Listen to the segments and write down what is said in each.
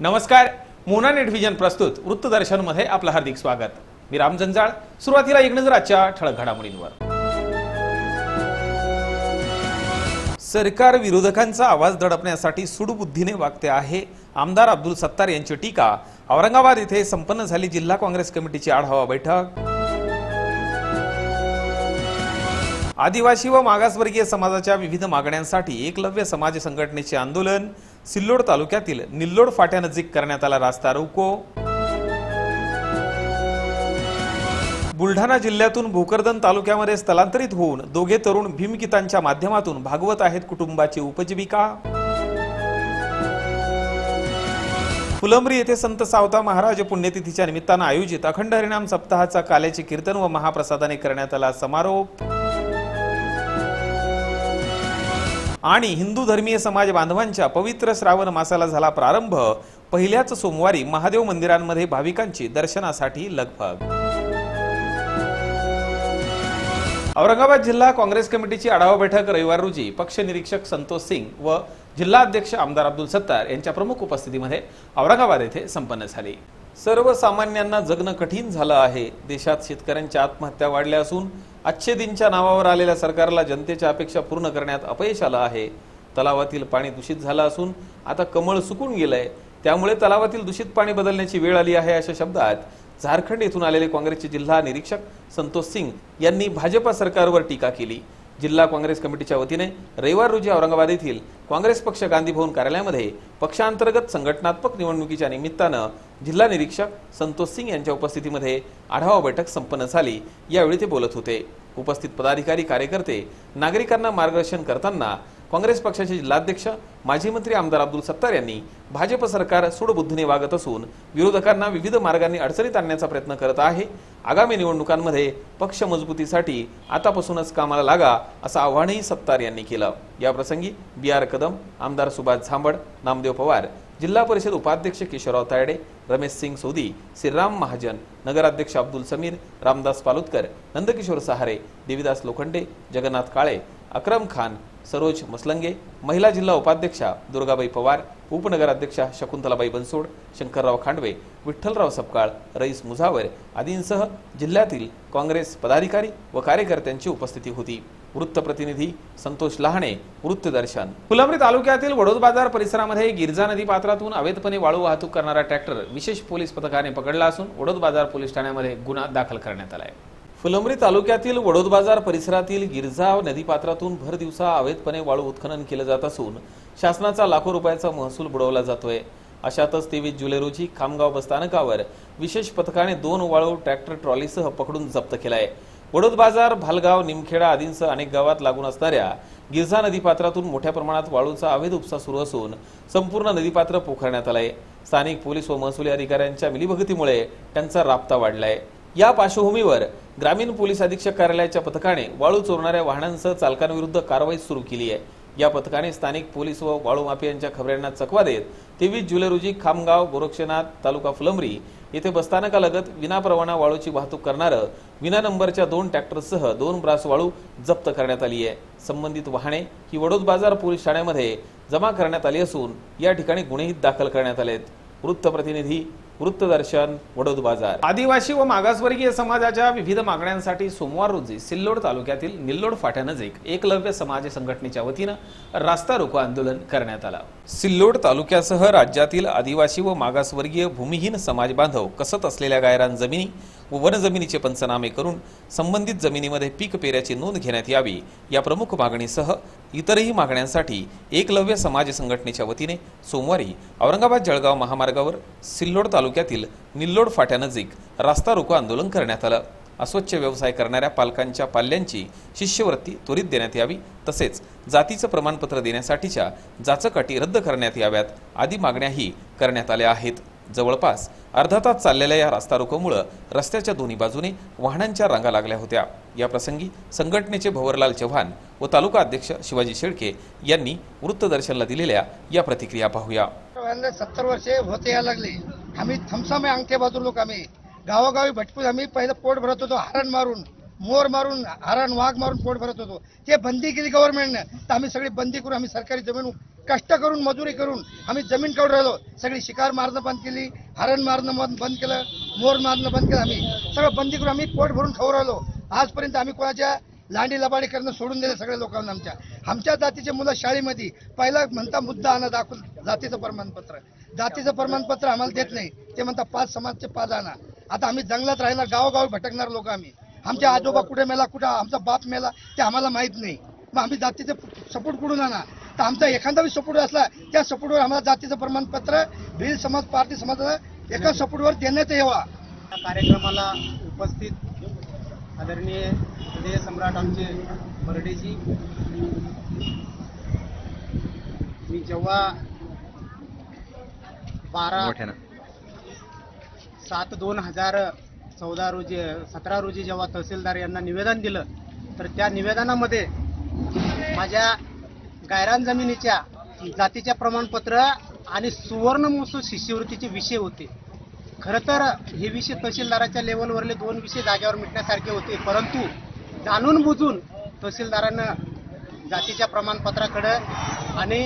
नमस्कार, मोना नेटव्हिजन प्रस्तुत वृत्तदर्शनमध्ये आपलं हार्दिक स्वागत। मी राम जंजाळ। सुरुवातीला एक नजर आजच्या ठळक घडामोडींवर। सरकार विरोधकांचा आवाज दडपण्यासाठी सूडबुद्धीने वागते आहे। आमदार अब्दुल सत्तार यांची टीका। औरंगाबाद येथे संपन्न झाली जिल्हा काँग्रेस कमिटीची आढावा बैठक। आदिवासी व मागासवर्गीय समाजाच्या विविध मागण्यांसाठी एकलव्य समाज संघटनेचे आंदोलन। सिल्लोड तालुक्यातील निल्लोड फाट्यानजीक करण्यात आला रास्ता रोको। बुलढाणा जिल्ह्यातून भोकरदन तालुक्यामध्ये स्थलांतरित होऊन दोघे तरुण भीमगीतांच्या माध्यमातून भागवत आहेत कुटुंबाची उपजीविका। फुलंब्री येथे संत सावता महाराज पुण्यतिथीच्या निमित्ताने आयोजित अखंड हरिनाम सप्ताहाचा काल्याचे कीर्तन व महाप्रसादाने करण्यात आला समारोप। आणि हिंदू धर्मीय समाज बांधवांच्या पवित्र श्रावण मासाला झाला प्रारंभ। पहिल्याच सोमवारी महादेव मंदिरांमध्ये भाविकांची दर्शनासाठी लगबग। औरंगाबाद जिल्हा काँग्रेस कमिटीची आढावा बैठक रविवार रोजी पक्ष निरीक्षक संतोष सिंग व जिल्हा अध्यक्ष आमदार अब्दुल सत्तार यांच्या प्रमुख उपस्थितीमध्ये औरंगाबाद येथे संपन्न झाली। सर्वसामान्यांना जगणं कठीण झालं आहे। देशात शेतकऱ्यांच्या आत्महत्या वाढल्या असून अच्छे दिनच्या नावावर आलेल्या सरकारला जनतेच्या अपेक्षा पूर्ण करण्यात अपयश आलं आहे। तलावातील पाणी दूषित झालं असून आता कमळ सुकून गेलंय, त्यामुळे तलावातील दूषित पाणी बदलण्याची वेळ आली आहे, अशा शब्दात झारखंड येथून आलेले काँग्रेसचे जिल्हा निरीक्षक संतोष सिंग यांनी भाजपा सरकारवर टीका केली। जिल्हा काँग्रेस कमिटीच्या वतीने रविवार रोजी औरंगाबाद येथील काँग्रेस पक्ष गांधी भवन कार्यालयामध्ये पक्षांतर्गत संघटनात्मक निवडणुकीच्या निमित्ताने जिल्हा निरीक्षक संतोष सिंग यांच्या उपस्थितीमध्ये आढावा बैठक संपन्न झाली। यावेळी ते बोलत होते। उपस्थित पदाधिकारी, कार्यकर्ते, नागरिकांना मार्गदर्शन करताना काँग्रेस पक्षाचे जिल्हाध्यक्ष माजी मंत्री आमदार अब्दुल सत्तार यांनी भाजप सरकार सूडबुद्धीने वागत असून विरोधकांना विविध मार्गांनी अडचणीत आणण्याचा प्रयत्न करत आहे। आगामी निवडणुकांमध्ये पक्ष मजबूतीसाठी आतापासूनच कामाला लागा, असं आवाहनही सत्तार यांनी केलं। या प्रसंगी BR कदम, आमदार सुभाष झांबड, नामदेव पवार, जिल्हा परिषद उपाध्यक्ष किशोरराव तायडे, रमेश सिंग सोदी, श्रीराम महाजन, नगराध्यक्ष अब्दुल समीर, रामदास पालुतकर, नंदकिशोर सहारे, देवीदास लोखंडे, जगन्नाथ काळे, अक्रम खान, सरोज मसलंगे, महिला जिल्हा उपाध्यक्षा दुर्गाबाई पवार, उपनगराध्यक्षा शकुंतलाबाई बनसोड, शंकरराव खांडवे, विठ्ठलराव सपकाळ, रईस मुझावर आदींसह जिल्ह्यातील काँग्रेस पदाधिकारी व कार्यकर्त्यांची उपस्थिती होती। वृत्तप्रतिनिधी संतोष लहाणे, वृत्तदर्शन। फुलंब्री तालुक्यातील वडोद बाजार परिसरामध्ये गिरजा नदी पात्रातून अवैधपणे वाळू वाहतूक करणारा ट्रॅक्टर विशेष पोलीस पथकाने पकडला असून वडोद बाजार पोलीस ठाण्यामध्ये गुन्हा दाखल करण्यात आला आहे। फुलंब्री तालुक्यातील वडोद बाजार परिसरातील गिरजा नदीपात्रातून भर दिवसा अवैधपणे वाळू उत्खनन केले जात असून शासनाचा लाखो रुपयाचा महसूल बुडवला जातोय। अशातच 23 जुलै रोजी खामगाव बसस्थानकावर विशेष पथकाने 2 वाळू ट्रॅक्टर ट्रॉलीसह पकडून जप्त केलाय। वडोद बाजार, भालगाव, निमखेडा आदींसह अनेक गावात लागून असणाऱ्या गिरजा नदीपात्रातून मोठ्या प्रमाणात वाळूचा अवैध उपसा सुरू असून संपूर्ण नदीपात्र पोखरण्यात आलंय। स्थानिक पोलीस व महसुली अधिकाऱ्यांच्या मिलीभगतीमुळे त्यांचा राबता वाढलाय। या पार्श्वभूमीवर ग्रामीण पोलीस अधीक्षक कार्यालयाच्या पथकाने वाळू चोरणाऱ्या वाहनांसह चालकांविरुद्ध कारवाई सुरू केली आहे। या पथकाने स्थानिक पोलीस व वाळू माफियांच्या खबऱ्यांना चकवा देत 23 जुलै रोजी खामगाव, गोरक्षनाथ, तालुका फुलंब्री येथे बसस्थानकालगत विनापरवाना वाळूची वाहतूक करणारं विना नंबरच्या 2 ट्रॅक्टरसह 2 ब्रास वाळू जप्त करण्यात आली आहे। संबंधित वाहने ही वडोद बाजार पोलीस ठाण्यामध्ये जमा करण्यात आली असून या ठिकाणी गुन्हेही दाखल करण्यात आलेत। वृत्तप्रतिनिधी, वृत्तदर्शन, वडोद बाजार। आदिवासी व मागासवर्गीय समाजाच्या विविध मागण्यांसाठी सोमवार रोजी सिल्लोड तालुक्यातील निल्लोड फाट्यानजीक एकलव्य समाज संघटनेच्या वतीने रास्ता रोको आंदोलन करण्यात आलं। सिल्लोड तालुक्यासह राज्यातील आदिवासी व मागासवर्गीय भूमिहीन समाज बांधव कसत असलेल्या गायरान जमिनी व वन जमिनीचे पंचनामे करून संबंधित जमिनीमध्ये पीक पेऱ्याची नोंद घेण्यात यावी, या प्रमुख मागणीसह इतरही मागण्यांसाठी एकलव्य समाज संघटनेच्या वतीने सोमवारी औरंगाबाद जळगाव महामार्गावर सिल्लोड तालुक्यातील निल्लोड फाट्यानजीक रास्ता रोको आंदोलन करण्यात आलं। अस्वच्छ व्यवसाय करणाऱ्या पालकांच्या पाल्यांची शिष्यवृत्ती त्वरित देण्यात यावी, तसेच जातीचं प्रमाणपत्र देण्यासाठीच्या जाचक रद्द करण्यात याव्यात आदी मागण्याही करण्यात आल्या आहेत। जवळपास अर्धा तास चाललेल्या या रास्ता रोकोमुळे रस्त्याच्या दोन्ही बाजूने वाहनांच्या रांगा लागल्या होत्या। या प्रसंगी संघटनेचे भवरलाल चव्हाण व तालुका अध्यक्ष शिवाजी शेळके यांनी वृत्तदर्शनला दिलेल्या या प्रतिक्रिया पाहूया। 70 वर्षे होते या लागले, आम्ही थमसामे अंगठे बाजू लोक, आम्ही गावोगावी भटकून आम्ही पहिलं पोट भरत होतो हरण मारून, मोर मारून हरण वाघ मारून पोट भरत होतो. ते बंदी केली गव्हर्नमेंटने, तर आम्ही सगळी बंदी करून आम्ही सरकारी जमीन कष्ट करून मजुरी करून आम्ही जमीन काढून राहिलो. सगळी शिकार मारणं बंद केली, हरण मारणं बंद केलं, मोर मारणं बंद केलं. आम्ही सगळं बंदी करून आम्ही पोट भरून खाऊ राहिलो. आजपर्यंत आम्ही कोणाच्या लांडी लबाडी करणं सोडून दिलं सगळ्या लोकांना. आमच्या जातीचे मुलं शाळेमध्ये पहिला म्हणता मुद्दा आणा दाखवून जातीचं प्रमाणपत्र. जातीचं प्रमाणपत्र आम्हाला देत नाही, ते म्हणता 5 समाजचे 5 आणा. आता आम्ही जंगलात राहणार, गावोगावी भटकणार लोक आम्ही. आमच्या आजोबा कुठे मेला, कुठं आमचा बाप मेला ते आम्हाला माहित नाही. मग आम्ही जातीचे सपोर्ट कुठून आणा? तर आमचा एखादा सपोर्ट असला त्या सपोर्टवर आम्हाला जातीचं प्रमाणपत्र भिल समाज पार्टी समाजाला एका सपोर्टवर देण्यात यावा. कार्यक्रमाला उपस्थित आदरणीय हृदय सम्राट आमचे बर्डेजी, मी जेव्हा 12/7/2014 रोजी 17 रोजी जेव्हा तहसीलदार यांना निवेदन दिलं, तर त्या निवेदनामध्ये माझ्या गायरान जमिनीच्या जातीच्या प्रमाणपत्र आणि सुवर्ण महसूल शिष्यवृत्तीचे विषय होते. खरं तर हे विषय तहसीलदाराच्या लेवलवरले 2 विषय जागेवर मिटण्यासारखे होते, परंतु जाणून बुजून तहसीलदारानं जातीच्या प्रमाणपत्राकडे आणि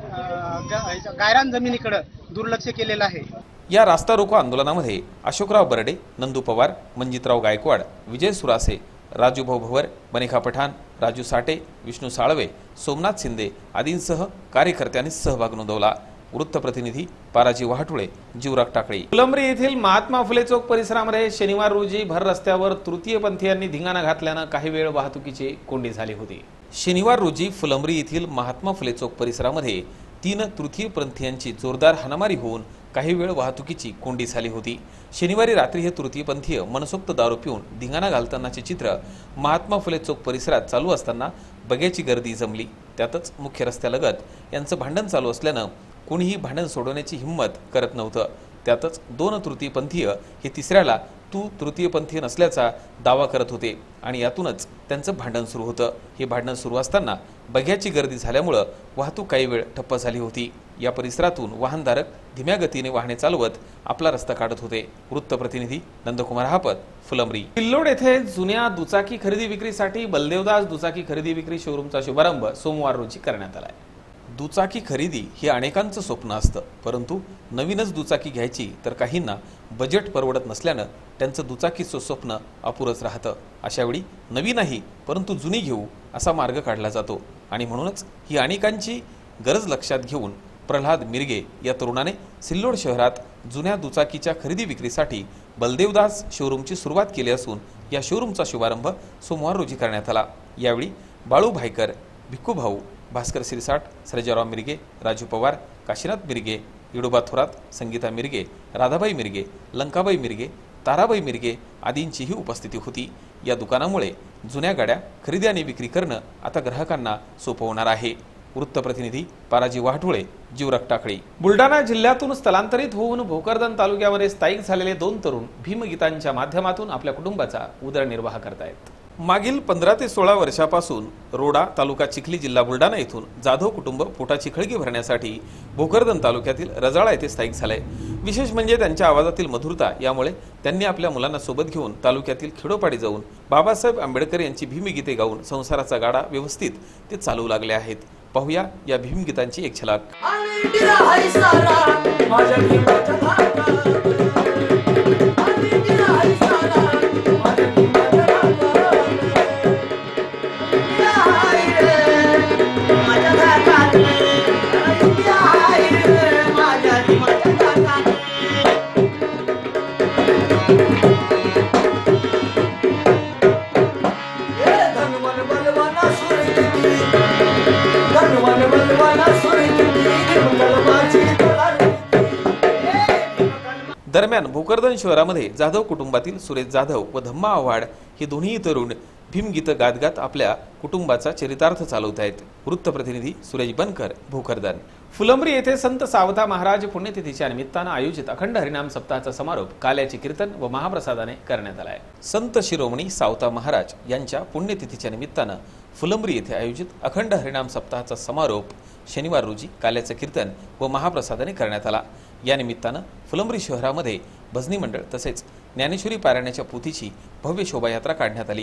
गायरान जमिनीकडे दुर्लक्ष केलेलं आहे. या रास्ता रोको आंदोलनामध्ये अशोकराव बर्डे, नंदू पवार, मंजितराव गायकवाड, विजय सुरासे, राजूभाऊ भवर, बनेखा पठाण, राजू साठे, विष्णू साळवे, सोमनाथ शिंदे आदींसह कार्यकर्त्यांनी सहभाग नोंदवला. वृत्तप्रतिनिधी पाराजी वाहटुळे, जीवराग टाकळी. फुलंब्री येथील महात्मा फुले चौक परिसरामध्ये शनिवार रोजी भर रस्त्यावर तृतीयपंथीयांनी धिंगाणा घातल्यानं काही वेळ वाहतुकीची कोंडी झाली होती. शनिवार रोजी फुलंब्री येथील महात्मा फुले चौक परिसरामध्ये 3 तृतीयपंथीयांची जोरदार हाणामारी होऊन काही वेळ वाहतुकीची कोंडी झाली होती. शनिवारी रात्री हे तृतीयपंथीय मनसोक्त दारू पिऊन धिंगाणा घालतानाचे चित्र महात्मा फुले चौक परिसरात चालू असताना बग्याची गर्दी जमली. त्यातच मुख्य रस्त्यालगत यांचं भांडण चालू असल्यानं कोणीही भांडण सोडवण्याची हिंमत करत नव्हतं. त्यातच 2 तृतीयपंथीय हे तिसऱ्याला तू तृतीयपंथीय नसल्याचा दावा करत होते आणि यातूनच त्यांचं भांडण सुरू होतं. हे भांडण सुरू असताना बग्याची गर्दी झाल्यामुळं वाहतूक काही वेळ ठप्प झाली होती. या परिसरातून वाहनधारक धीम्या गतीने वाहने चालवत आपला रस्ता काढत होते. वृत्तप्रतिनिधी नंदकुमार हापत, फुलंब्री. सिल्लोड येथे जुन्या दुचाकी खरेदी विक्रीसाठी बलदेवदास दुचाकी खरेदी विक्री शोरूमचा शुभारंभ सोमवार रोजी करण्यात आलाय. दुचाकी खरेदी हे अनेकांचं स्वप्न असतं, परंतु नवीनच दुचाकी घ्यायची तर काहींना बजेट परवडत नसल्यानं त्यांचं दुचाकीचं स्वप्न अपुरंच राहतं. अशावेळी नवी नाही परंतु जुनी घेऊ असा मार्ग काढला जातो आणि म्हणूनच ही अनेकांची गरज लक्षात घेऊन प्रल्हाद मिरगे या तरुणाने सिल्लोड शहरात जुन्या दुचाकीच्या खरेदी विक्रीसाठी बलदेवदास शोरूमची सुरुवात केली असून या शोरूमचा शुभारंभ सोमवार रोजी करण्यात आला. यावेळी बाळू भाईकर, भिक्खू भाऊ, भास्कर सिरसाट, सर्जेराव मिरगे, राजू पवार, काशीनाथ मिरगे, इडोबा थोरात, संगीता मिरगे, राधाबाई मिरगे, लंकाबाई मिरगे, ताराबाई मिरगे आदींचीही उपस्थिती होती. या दुकानामुळे जुन्या गाड्या खरेदी आणि विक्री करणं आता ग्राहकांना सोपं होणार आहे. वृत्तप्रतिनिधी पाराजी वाहटुळे, जीवराग टाकळी. बुलढाणा जिल्ह्यातून स्थलांतरित होऊन भोकरदन तालुक्यामध्ये स्थायिक झालेले 2 तरुण भीमगीतांच्या माध्यमातून आपल्या कुटुंबाचा उदरनिर्वाह करतायत. मागील 15 ते 16 वर्षापासून रोडा तालुका चिखली जिल्हा बुलढाणा येथून जाधव कुटुंब पोटाची खळगी भरण्यासाठी भोकरदन तालुक्यातील रजाळा येथे स्थायिक झाले. विशेष म्हणजे त्यांच्या आवाजातील मधुरता यामुळे त्यांनी आपल्या मुलांना सोबत घेऊन तालुक्यातील खेडोपाडी जाऊन बाबासाहेब आंबेडकर यांची भीमगीते गाऊन संसाराचा गाडा व्यवस्थित ते चालवू लागले आहेत. पाहूया या भीमगीतांची एक झलक. दरम्यान भोकरदन शहरामध्ये जाधव कुटुंबातील सुरेश जाधव व धम्मा आव्हाड हे दोन्ही तरुण भीमगीत गात आपल्या कुटुंबाचा चरितार्थ चालवत आहेत. वृत्तप्रतिनिधी सुरेश बनकर, भोकरदन. फुलंब्री येथे संत सावता महाराज पुण्यतिथीच्या निमित्तानं आयोजित अखंड हरिनाम सप्ताहाचा समारोप काल्याचे कीर्तन व महाप्रसादाने करण्यात आला आहे. संत शिरोमणी सावता महाराज यांच्या पुण्यतिथीच्या निमित्तानं फुलंब्री येथे आयोजित अखंड हरिनाम सप्ताहाचा समारोप शनिवार रोजी काल्याचे कीर्तन व महाप्रसादाने करण्यात आला. या निमित्तानं फुलंब्री शहरामध्ये भजनी मंडळ तसेच ज्ञानेश्वरी पारायणाच्या पोथीची भव्य शोभायात्रा काढण्यात आली.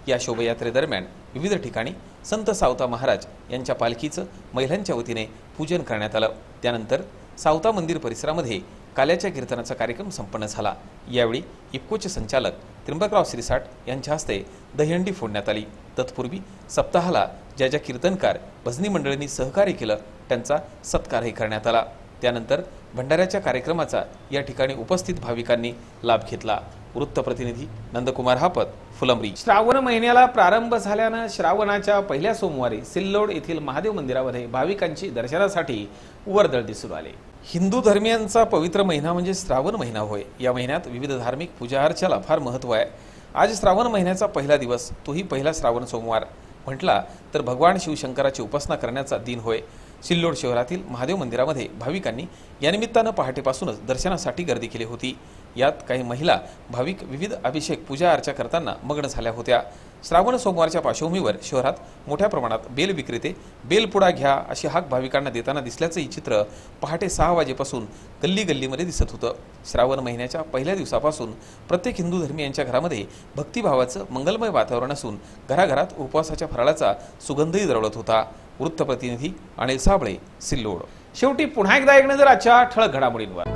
या शोभायात्रेदरम्यान विविध ठिकाणी संत सावता महाराज यांच्या पालखीचं महिलांच्या वतीने पूजन करण्यात आलं। त्यानंतर सावता मंदिर परिसरामध्ये काल्याच्या कीर्तनाचा कार्यक्रम संपन्न झाला। यावेळी इफ्कोचे संचालक त्र्यंबकराव श्रीसाठ यांच्या हस्ते दहीहंडी फोडण्यात आली। तत्पूर्वी सप्ताहाला ज्या ज्या कीर्तनकार भजनी मंडळींनी सहकार्य केलं त्यांचा सत्कारही करण्यात आला। त्यानंतर भंडाऱ्याच्या कार्यक्रमाचा या ठिकाणी उपस्थित भाविकांनी लाभ घेतला। वृत्तप्रतिनिधी नंदकुमार हापत, फुलंब्री। श्रावण महिन्याला प्रारंभ झाल्यानं श्रावणाच्या पहिल्या सोमवारी सिल्लोड येथील महादेव मंदिरामध्ये भाविकांची दर्शनासाठी वर्दळ दिसून आली। हिंदू धर्मियांचा पवित्र महिना म्हणजे श्रावण महिना होय। या महिन्यात विविध धार्मिक पूजा अर्चेला फार महत्त्व आहे। आज श्रावण महिन्याचा पहिला दिवस, तोही पहिला श्रावण सोमवार म्हटला तर भगवान शिवशंकराची उपासना करण्याचा दिन होय। सिल्लोड शहरातील महादेव मंदिरामध्ये भाविकांनी या निमित्तानं पहाटेपासूनच दर्शनासाठी गर्दी केली होती। यात काही महिला भाविक विविध अभिषेक पूजा अर्चा करताना मग्न झाल्या होत्या। श्रावण सोमवारच्या पार्श्वभूमीवर शहरात मोठ्या प्रमाणात बेल विक्रेते बेलपुडा घ्या अशी हाक भाविकांना देताना दिसल्याचं ही चित्र पहाटे 6 वाजेपासून गल्ली गल्लीमध्ये दिसत होतं। श्रावण महिन्याच्या पहिल्या दिवसापासून प्रत्येक हिंदू धर्मियांच्या घरामध्ये भक्तिभावाचं मंगलमय वातावरण असून घराघरात उपवासाच्या फराळाचा सुगंधही दरवळत होता। वृत्तप्रतिनिधी अनिल साबळे, सिल्लोड। शेवटी पुन्हा एकदा एक नजर आजच्या ठळक घडामोडींवर।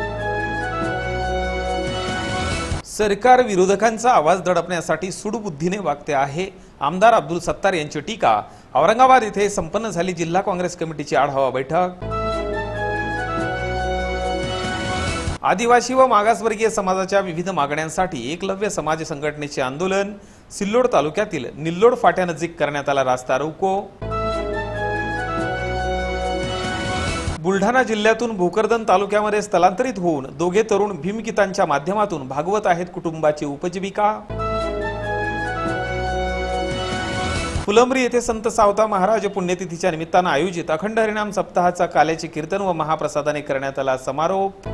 सरकार विरोधकांचा आवाज दडपण्यासाठी सूडबुद्धीने वागते आहे, आमदार अब्दुल सत्तार यांची टीका। औरंगाबाद येथे संपन्न झाली जिल्हा काँग्रेस कमिटीची आढावा बैठक। आदिवासी व मागासवर्गीय समाजाच्या विविध मागण्यांसाठी एकलव्य समाज संघटनेचे आंदोलन। सिल्लोड तालुक्यातील निल्लोड फाट्यानजीक करण्यात आला रास्ता रोको। बुलढाणा जिल्ह्यातून भोकरदन तालुक्यामध्ये स्थलांतरित होऊन दोघे तरुण भीमगीतांच्या माध्यमातून भागवत आहेत कुटुंबाची उपजीविका। फुलंब्री येथे संत सावता महाराज पुण्यतिथीच्या निमित्तानं आयोजित अखंड हरिनाम सप्ताहाचा काल्याचे कीर्तन व महाप्रसादाने करण्यात आला समारोप।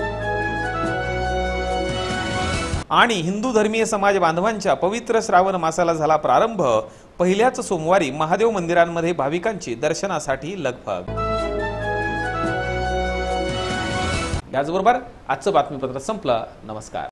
आणि हिंदू धर्मीय समाज बांधवांच्या पवित्र श्रावण मासाला झाला प्रारंभ। पहिल्याच सोमवारी महादेव मंदिरांमध्ये भाविकांची दर्शनासाठी लगबग। याचबरोबर आजचं बातमीपत्र संपलं। नमस्कार।